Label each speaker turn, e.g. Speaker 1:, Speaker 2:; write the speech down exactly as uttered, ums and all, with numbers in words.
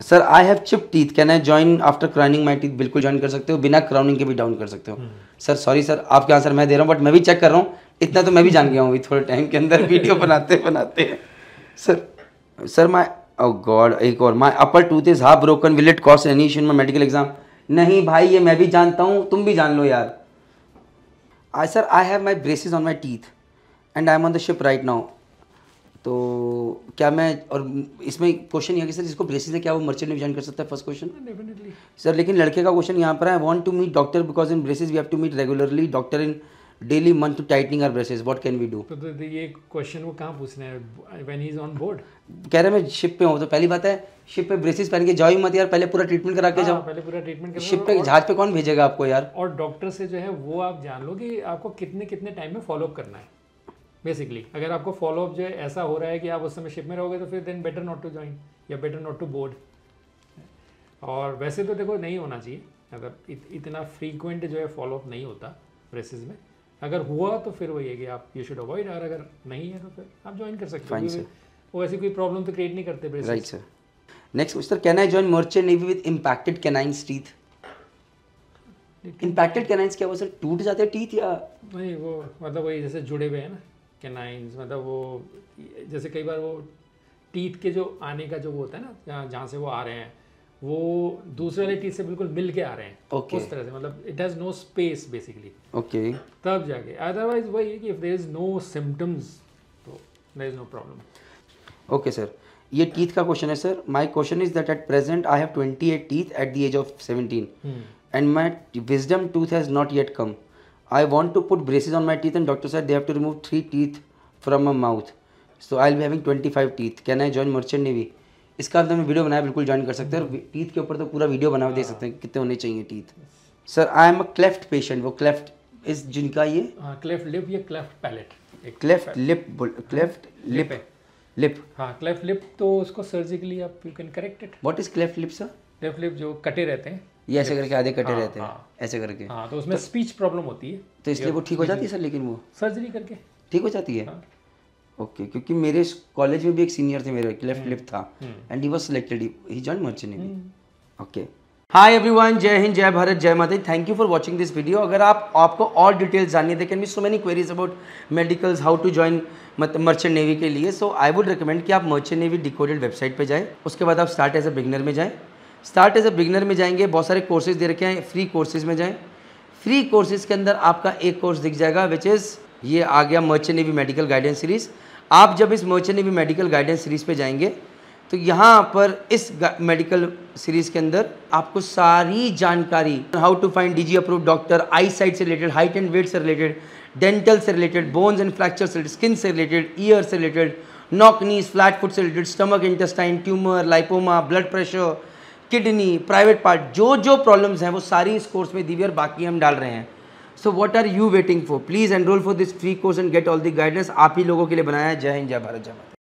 Speaker 1: Sir I have chip teeth, can I join after crowning my teeth? बिल्कुल join कर सकते हो, बिना क्राउनिंग के भी डाउन कर सकते हो। सर सॉरी सर, आपके आंसर मैं दे रहा हूँ, बट मैं भी चेक कर रहा हूँ, इतना तो मैं भी जान गया हूँ अभी थोड़े टाइम के अंदर वीडियो बनाते बनाते। Sir sir my oh God, एक और, my upper tooth is half broken, will it cost any issue in my medical exam? नहीं भाई, ये मैं भी जानता हूँ, तुम भी जान लो यार। I sir I have my braces on my teeth and I am on the ship right now. तो क्या मैं, और इसमें क्वेश्चन ये कि सर जिसको ब्रेसेस है क्या वो मर्चेंट नेवी ज्वाइन कर सकता है? फर्स्ट क्वेश्चन
Speaker 2: डेफिनेटली
Speaker 1: सर, लेकिन लड़के का क्वेश्चन यहाँ पर है, I want to meet doctor because in braces we have to meet regularly doctor in daily month to tightening our braces, what can we do?
Speaker 2: तो, तो, तो ये क्वेश्चन वो कहाँ पूछना है, when he is on board?
Speaker 1: कह रहे मैं शिप पे हूँ, तो पहली बात है शिप पे ब्रेसेस पहन के जाओ ही मत यार, पहले पूरा ट्रीटमेंट करा के जाओ।
Speaker 2: पहले पूरा ट्रीटमेंट करो।
Speaker 1: शिप पे जहाज पे कौन भेजेगा आपको यार?
Speaker 2: और डॉक्टर से जो है वो आप जान लो कि आपको कितने कितने टाइम में फॉलोअप करना है बेसिकली। अगर आपको फॉलोअप जो है ऐसा हो रहा है कि आप उस समय शिप में रहोगे तो फिर then better not to join या बेटर नॉट टू बोर्ड। और वैसे तो देखो नहीं होना चाहिए, अगर इत, इतना फ्रीक्वेंट जो है फॉलोअप नहीं होता ब्रेसेस में। अगर हुआ तो फिर वही है कि आप यू शुड अवॉइड, और अगर नहीं है तो फिर आप ज्वाइन कर सकते हो। वो ऐसी कोई प्रॉब्लम तो क्रिएट नहीं करते braces.
Speaker 1: Right sir. Next question, can I join merchant navy with impacted canines teeth? Impacted canines क्या वो सर टूट जाते हैं टीथ या
Speaker 2: नहीं? वो मतलब वही जैसे जुड़े हुए हैं ना कैनाइन्स, मतलब वो जैसे कई बार वो टीथ के जो आने का जो वो होता है ना, जहाँ जहाँ से वो आ रहे हैं वो दूसरे वाले टीथ से बिल्कुल मिल के आ रहे हैं।
Speaker 1: okay.
Speaker 2: उस तरह से, मतलब it has no space basically.
Speaker 1: Okay okay.
Speaker 2: तब जाके, अदरवाइज वही है कि if there is no symptoms तो there is no problem.
Speaker 1: Okay sir, ये टीथ का क्वेश्चन है sir. My question is that at present I have twenty eight teeth at the age of seventeen and my wisdom tooth has not yet come. I want to put braces on my teeth and doctor said they have to remove three teeth from my mouth. So I'll be having twenty-five teeth. Can I join merchant navy? इसका अब मैं video बनाया, बिल्कुल join कर सकते हैं। और teeth के ऊपर तो पूरा वीडियो बना दे सकते हैं कितने होने चाहिए teeth. Sir I am a cleft patient, वो क्लेफ्ट इस जिनका ये
Speaker 2: क्लेफ्ट लिप या cleft palate,
Speaker 1: cleft lip, cleft lip lip
Speaker 2: हाँ क्लेफ्ट लिप, तो उसको सर्जिकली आप you can correct it.
Speaker 1: What is cleft lip sir?
Speaker 2: Cleft lip जो कटे रहते हैं, ये
Speaker 1: ऐसे करके आधे कटे
Speaker 2: हाँ,
Speaker 1: रहते हैं
Speaker 2: हाँ,
Speaker 1: ऐसे करके,
Speaker 2: हाँ, तो उसमें स्पीच प्रॉब्लम होती है,
Speaker 1: तो इसलिए वो ठीक हो जाती है सर? लेकिन वो
Speaker 2: सर्जरी करके
Speaker 1: ठीक हो जाती है?
Speaker 2: हाँ।
Speaker 1: ओके okay, क्योंकि मेरे कॉलेज में भी एक सीनियर थे मेरे, क्लेफ्ट लिप था and he was selected, he joined merchant navy. Okay, hi everyone, जय हिंद, जय भारत, जय माता दी। Thank you for watching this video. अगर आप आपको और डिटेल्स जाननी है, can be so many queries about medicals, how to join merchant navy के लिए, सो आई वुड रिकमेंड कि आप मर्चेंट नेवी डिकोडेड वेबसाइट पे जाएं। उसके बाद आप स्टार्ट एज अ बिगनर में जाएं। स्टार्ट एज अ बिगनर में जाएंगे, बहुत सारे कोर्सेज दे रखे हैं, फ्री कोर्सेज में जाएं। फ्री कोर्सेज के अंदर आपका एक कोर्स दिख जाएगा विच इज़ ये आ गया merchant navy medical guidance series. आप जब इस merchant navy medical guidance series पे जाएंगे तो यहाँ पर इस मेडिकल सीरीज़ के अंदर आपको सारी जानकारी, how to find DG approved doctor, eye sight से रिलेटेड, हाइट एंड वेट से रिलेटेड, डेंटल से रिलेटेड, बोन्स एंड फ्रैक्चर से रिलेटेड, स्किन से रिलेटेड, ईयर से related, knock knees, flat foot से related, stomach, intestine, tumour, lipoma, blood pressure, kidney, private part, जो जो problems हैं वो सारी इस कोर्स में दी हुई और बाकी हम डाल रहे हैं। So what are you waiting for? Please enrol for this free course and get all the guidance. आप ही लोगों के लिए बनाया है। जय हिंद, जय भारत, जय माता।